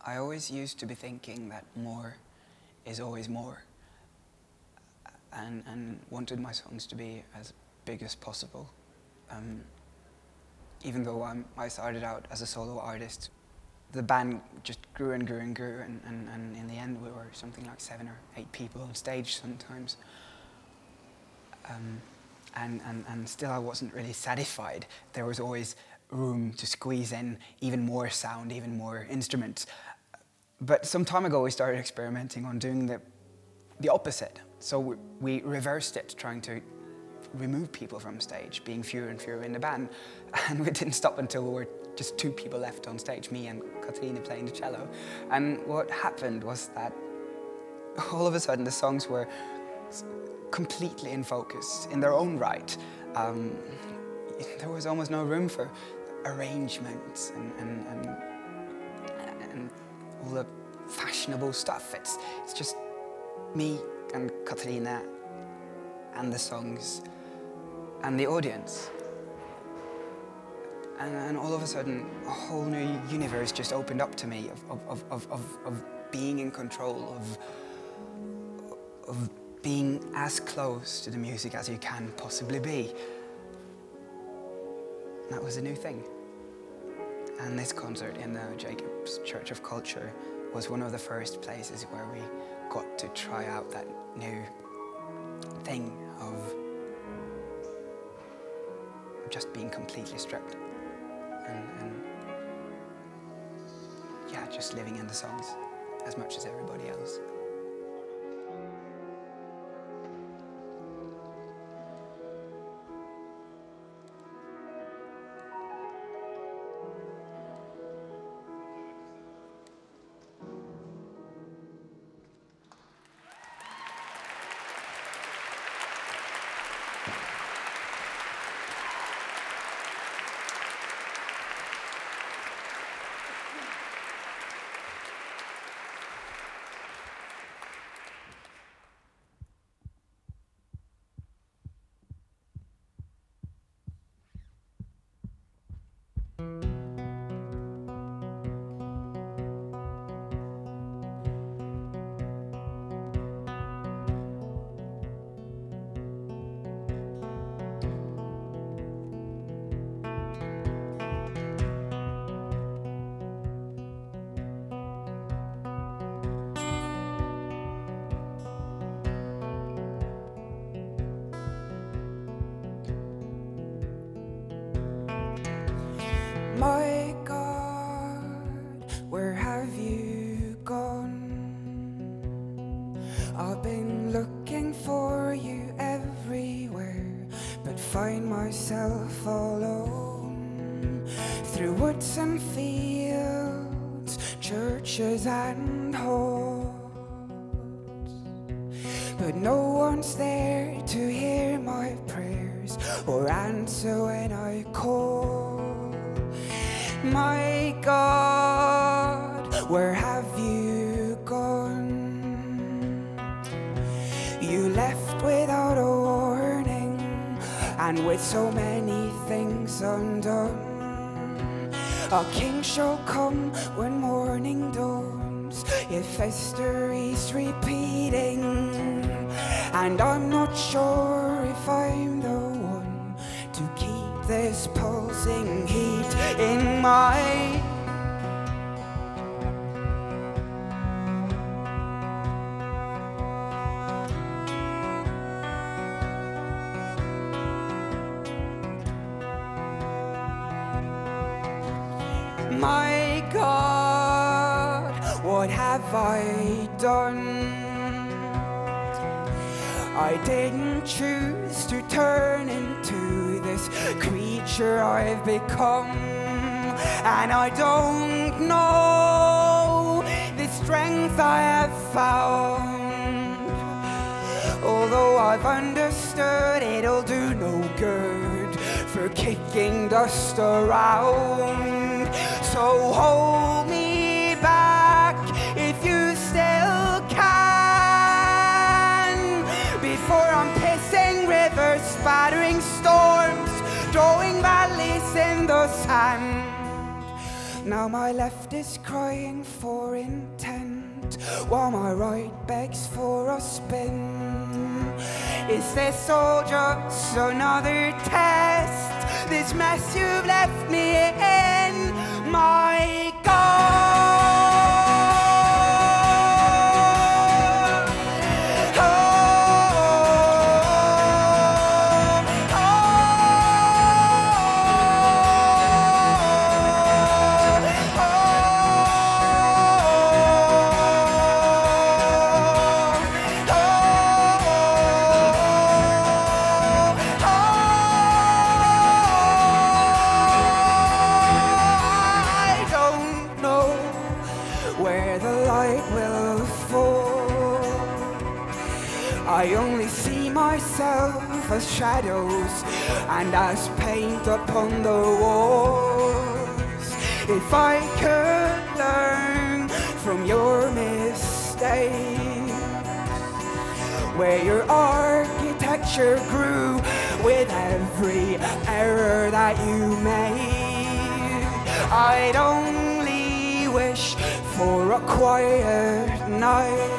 I always used to be thinking that more is always more, and wanted my songs to be as big as possible. Even though I started out as a solo artist, the band just grew and grew and grew, and in the end we were something like 7 or 8 people on stage sometimes. And still I wasn't really satisfied. There was always room to squeeze in even more sound, even more instruments. But some time ago we started experimenting on doing the opposite. So we reversed it, trying to remove people from stage, being fewer and fewer in the band. And we didn't stop until we were just 2 people left on stage, me and Katrine playing the cello. And what happened was that all of a sudden the songs were completely in focus in their own right. There was almost no room for arrangements and all the fashionable stuff. It's just me and Katrine and the songs and the audience. And all of a sudden, a whole new universe just opened up to me of being in control, of being as close to the music as you can possibly be. That was a new thing. And this concert in the Jakob Church of Culture was one of the first places where we got to try out that new thing of just being completely stripped. And yeah, just living in the songs as much as everybody else. My God, where have you gone? I've been looking for you everywhere, but find myself alone. Through woods and fields, churches and halls, but no one's there to hear my prayers or answer when I call. My God, where have you gone? You left without a warning, and with so many things undone. A king shall come when morning dawns, if history's repeating. And I'm not sure if I'm the one to keep this pulsing heat in my My God, what have I done? I didn't choose to turn into this creature I've become, and I don't know the strength I have found. Although I've understood it'll do no good for kicking dust around. So hold me back if you still can, before I'm pissing rivers, spattering storms, drawing valleys in the sand. Now my left is crying for intent, while my right begs for a spin. Is this all just another test? This mess you've left me in, my God. I only see myself as shadows and as paint upon the walls. If I could learn from your mistakes, where your architecture grew with every error that you made, I'd only wish for a quiet night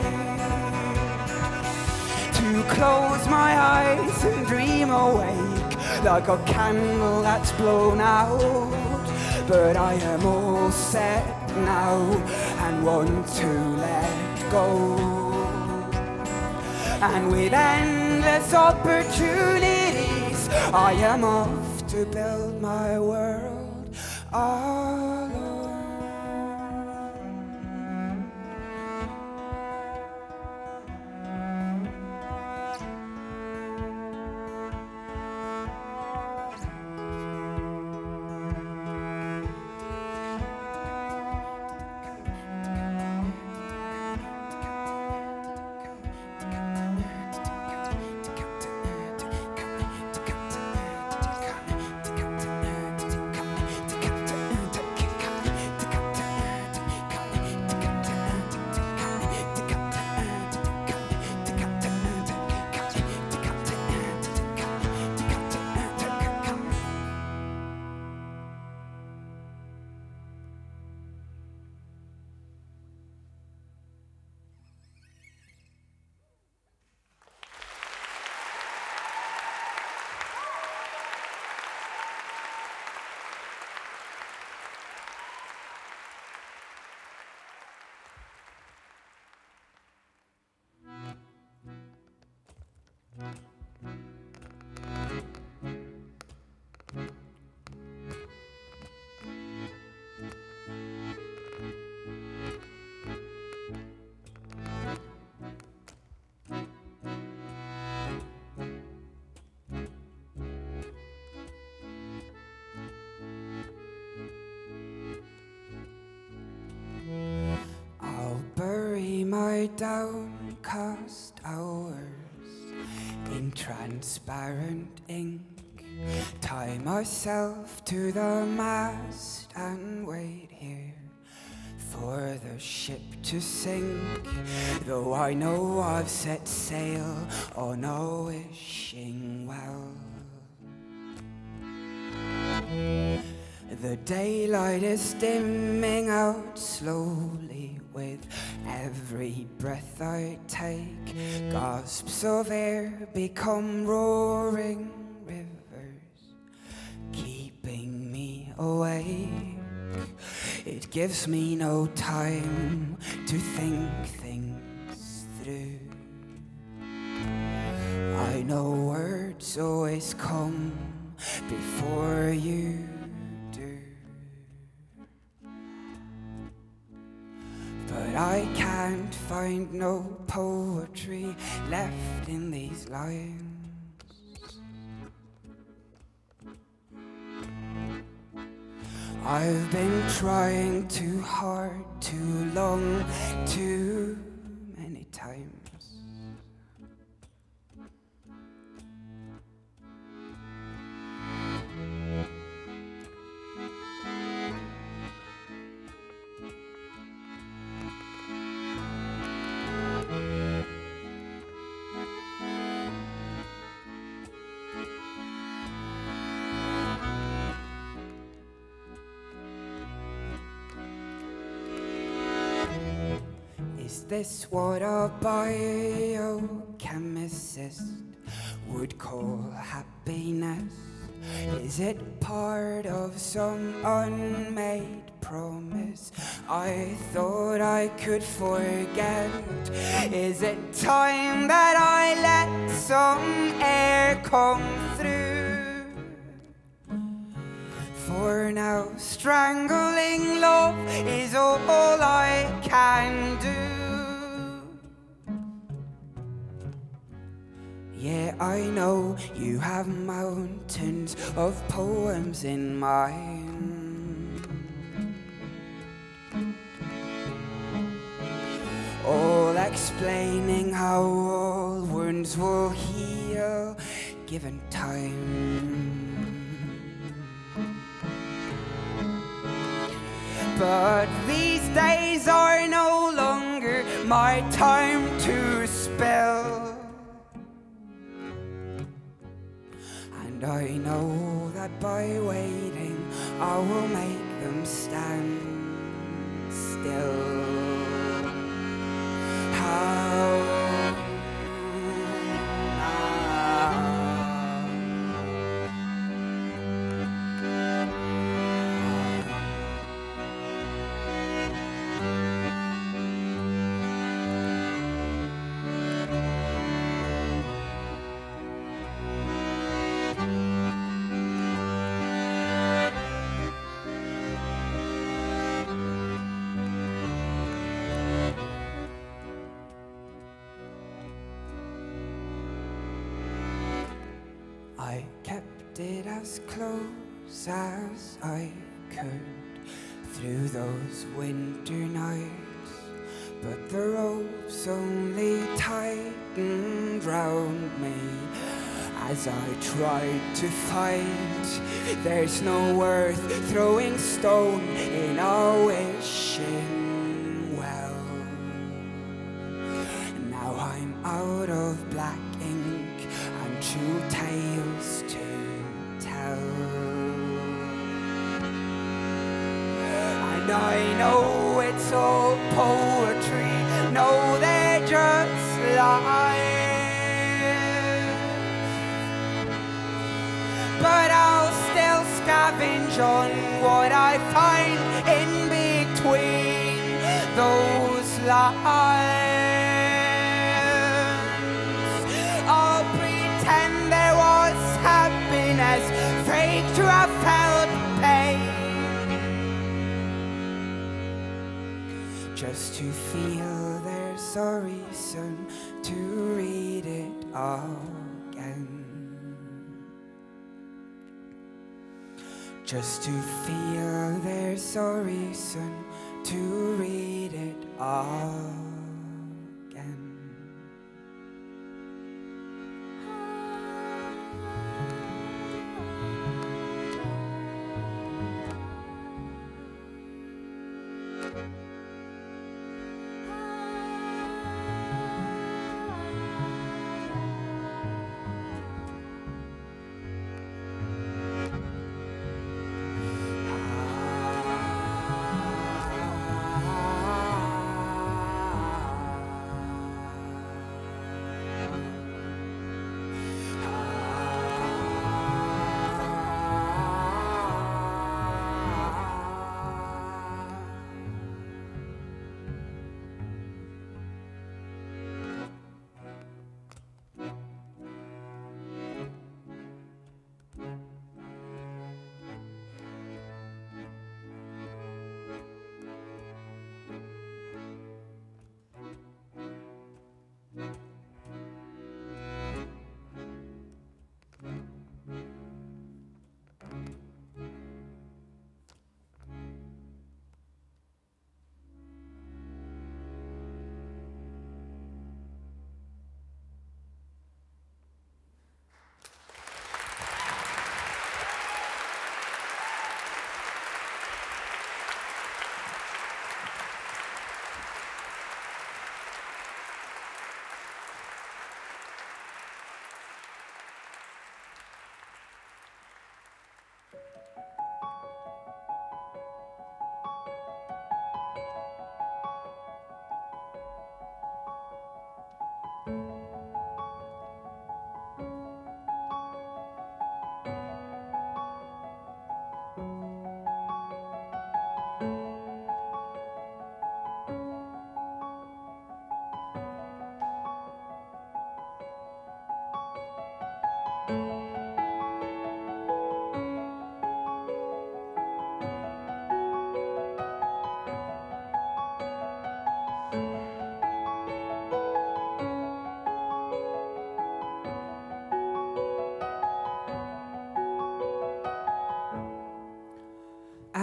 to close my eyes and dream awake like a candle that's blown out. But I am all set now and want to let go. And with endless opportunities, I am off to build my world alone. Bury my downcast hours in transparent ink, tie myself to the mast and wait here for the ship to sink, though I know I've set sail on a wishing well. The daylight is dimming out slowly with every breath I take. Gasps of air become roaring rivers, keeping me awake. It gives me no time to think things through. I know words always come before you do, but I can't find no poetry left in these lines. I've been trying too hard, too long, too many times. this what a biochemist would call happiness? Is it part of some unmade promise I thought I could forget? Is it time that I let some air come through? For now, strangling love is all I can do. Yeah, I know you have mountains of poems in mind, all explaining how all wounds will heal given time. But these days are no longer my time to spill. And I know that by waiting I will make them stand still. How I kept it as close as I could through those winter nights, but the ropes only tightened round me as I tried to fight. There's no worth throwing stone in a wishing well. Now I'm out of black ink and true tales to tell, and I know it's all poetry, no, they're just lies, but I'll still scavenge on what I find in between those lines. I'll pretend there was happiness, fake to have felt pain, just to feel there's a reason to read it again. Just to feel there's a reason to read it again.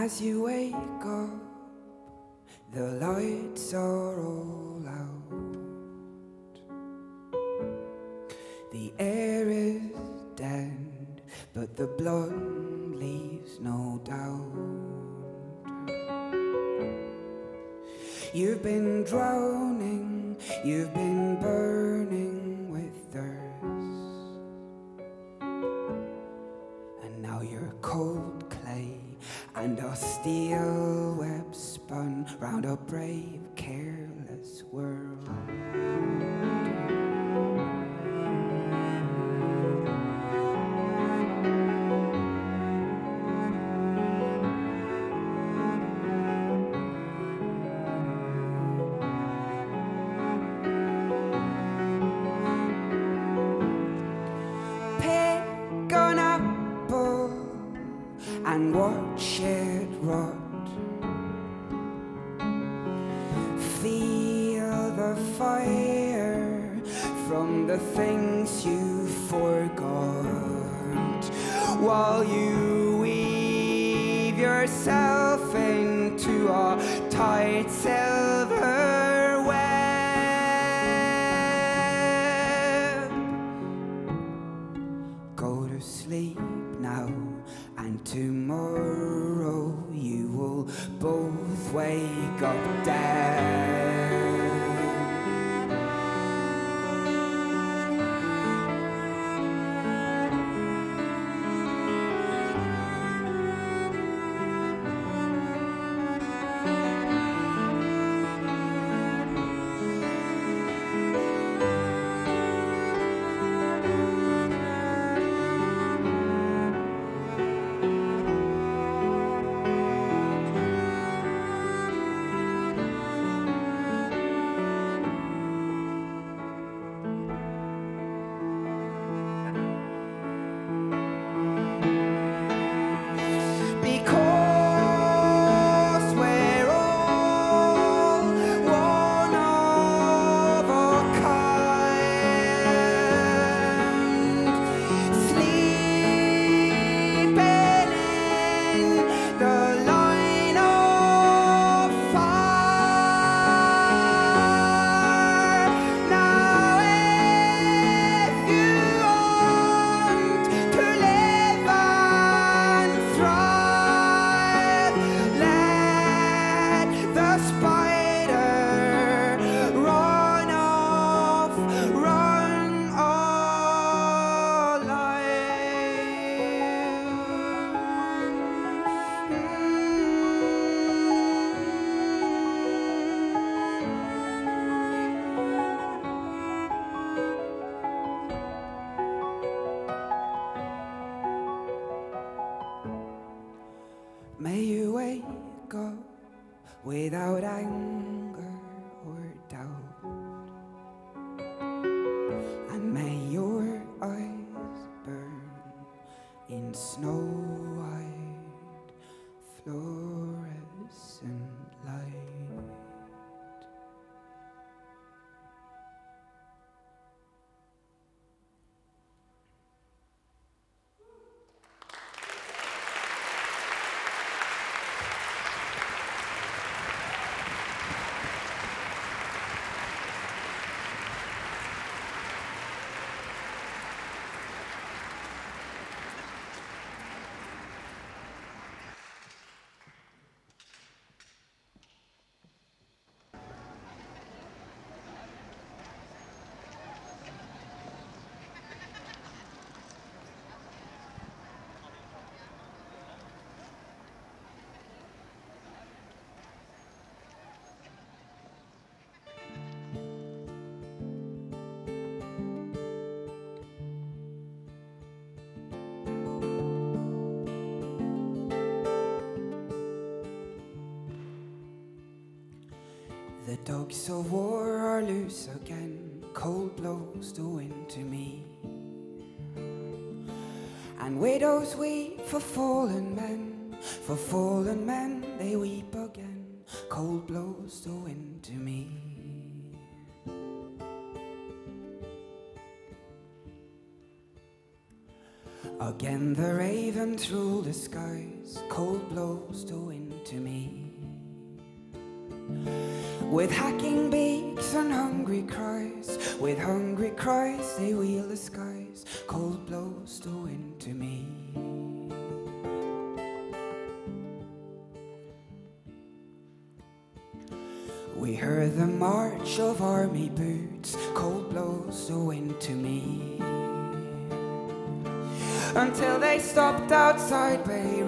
as you wake up, the lights are all out. The air is dead, but the blood leaves no doubt. You've been drowning, you've been burning with thirst, and now you're cold clay and a steel web spun round a brave, careless world. And watch it rot. Feel the fire from the things you forgot, while you weave yourself into a tight silver web. Go to sleep now, and tomorrow you will both wake up dead. May you wake up without anger or doubt, and may your eyes burn in snow-white fluorescent light. The dogs of war are loose again, cold blows the wind to me, and widows weep for fallen men they weep again, cold blows the wind to me. Again the ravens rule the skies, cold blows the wind to me. With hacking beaks and hungry cries, with hungry cries they wheel the skies, cold blows the wind to me. We heard the march of army boots, cold blows the wind to me. Until they stopped outside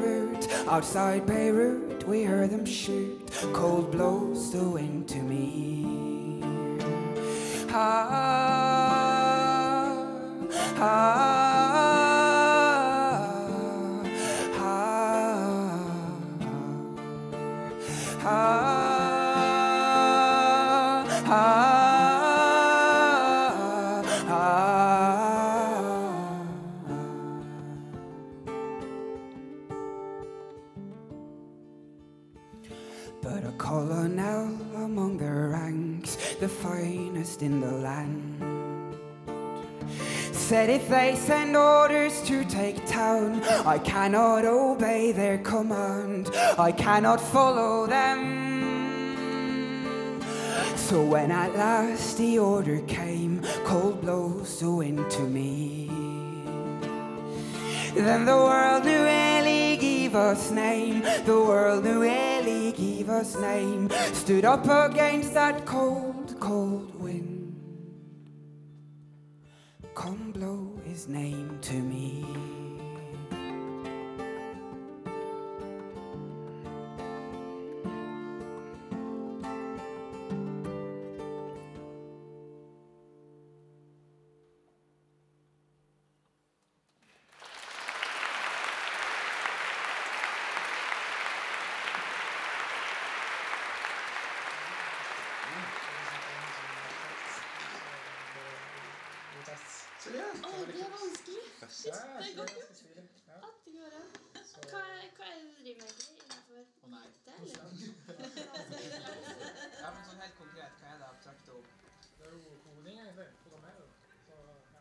Beirut, we heard them shoot, cold blows the wind to me. Ah, ah, ah, ah. But a colonel among their ranks, the finest in the land, said if they send orders to take town, I cannot obey their command, I cannot follow them. So when at last the order came, cold blows the wind to me. Then the world knew Eli gave us name, the world knew Eli gave us name, stood up against that cold, cold wind. Come blow his name to me. Å, det er vanskelig. Shit, det går jo. At det går an. Hva er det du driver med innenfor det, eller? Ja, men sånn helt konkret, hva er det abstrakt ord? Det er jo koding, egentlig. Programmerer. Så, ja.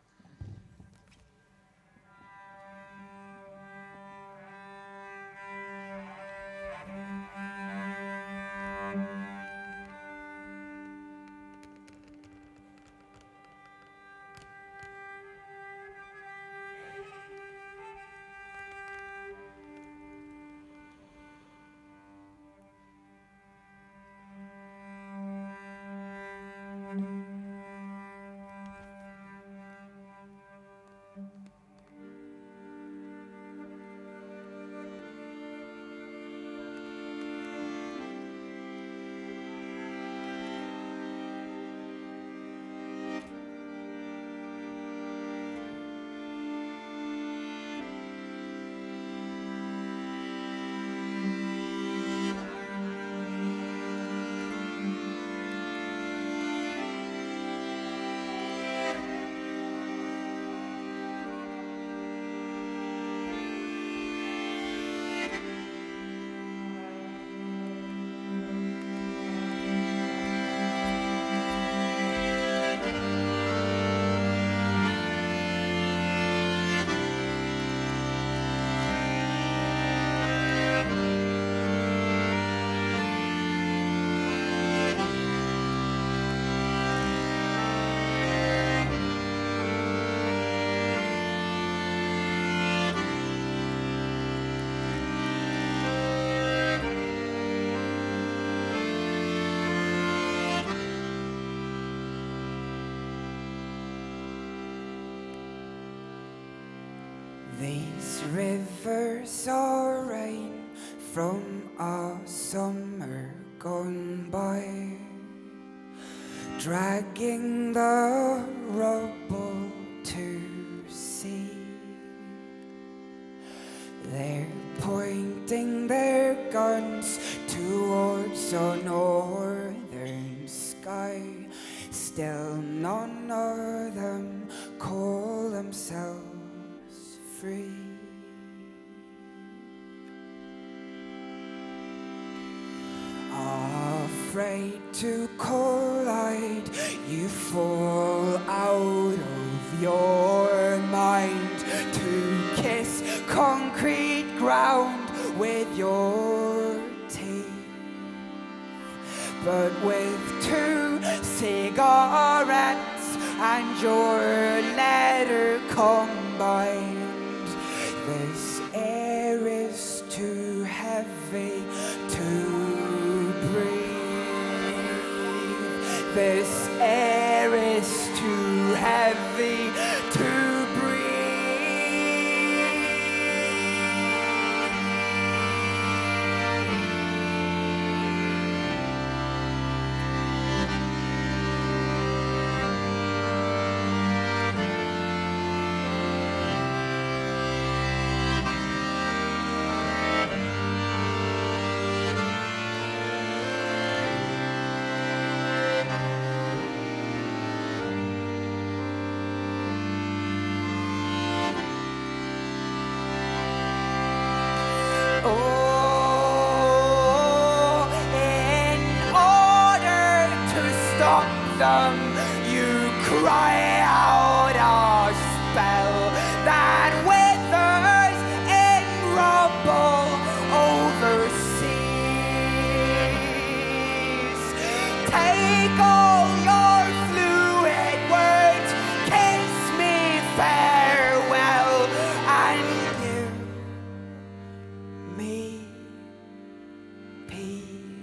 These rivers are rain from a summer gone by, dragging the rubble to sea. They're pointing their guns towards a northern sky. Still none of them call themselves free. Afraid to collide, you fall out of your mind to kiss ground with your teeth, but with 2 cigarettes and your letter combined, this air is too heavy to breathe. This air is too heavy to breathe. Them, you cry out a spell that withers in rubble overseas. Take all your fluid words, kiss me farewell, and give me peace.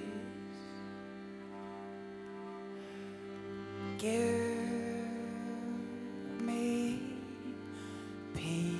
Give me peace.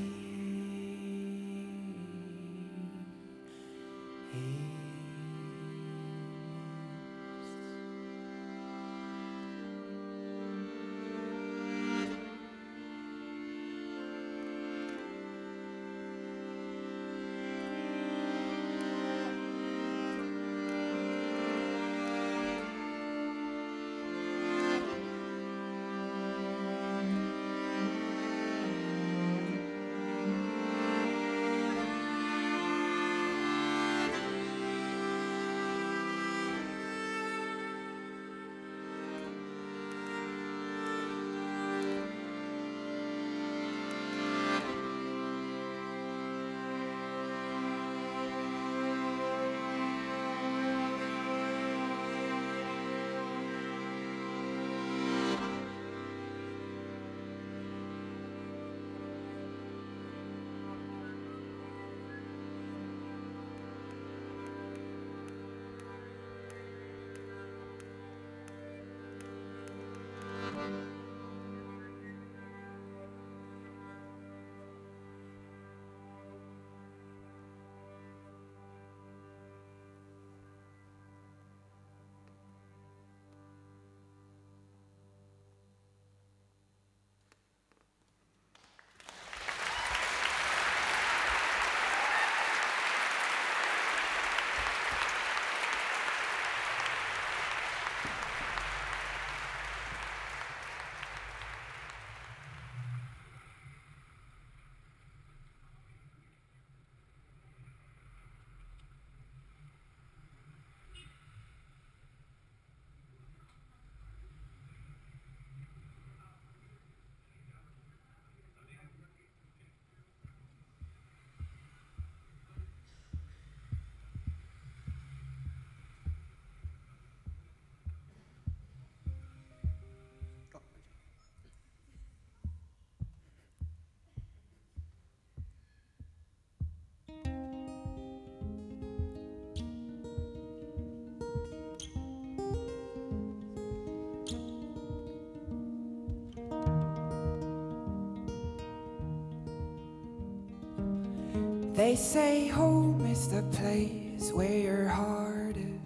They say home is the place where your heart is.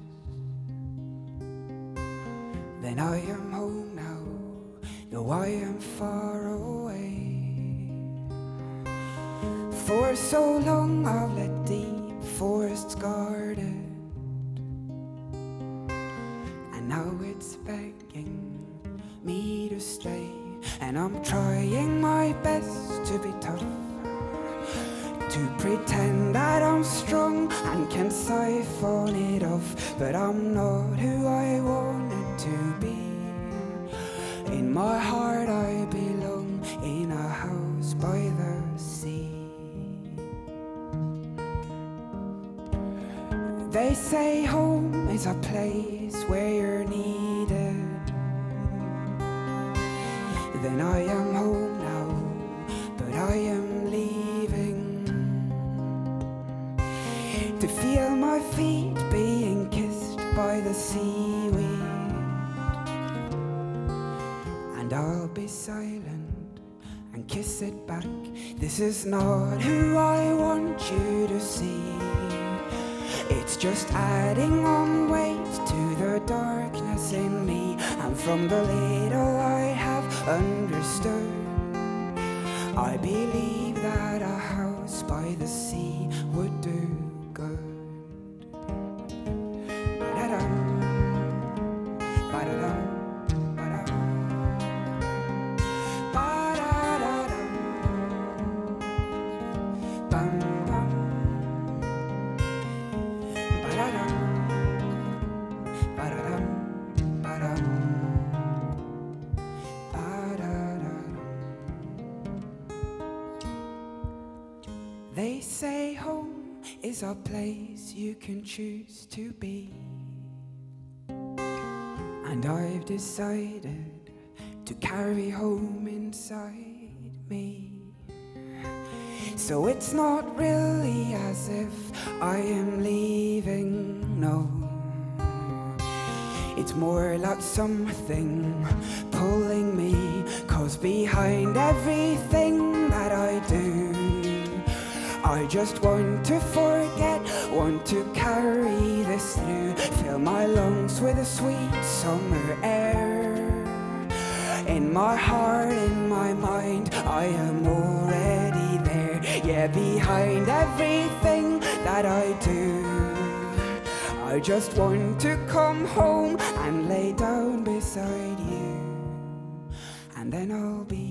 Then I am home now, though I am far away. For so long I've let deep forests guard it, and now it's begging me to stay. And I'm trying my best to be tough, to pretend that I'm strong and can siphon it off, but I'm not who I wanted to be. In my heart I belong in a house by the sea. They say home is a place where you're needed. Then I am home now, but I am leaving to feel my feet being kissed by the seaweed. And I'll be silent and kiss it back. This is not who I want you to see. It's just adding on weight to the darkness in me. And from the little I have understood, I believe that a house by the sea would do good. Ba-da-dum, ba-da-dum. They say home is a place you can choose to be, and I've decided to carry home inside me. So it's not really as if I am leaving, no. It's more like something pulling me, 'cause behind everything that I do, I just want to forget, want to carry this through. Fill my lungs with the sweet summer air. In my heart, in my mind, I am already there. Yeah, behind everything that I do, I just want to come home and lay down beside you. And then I'll be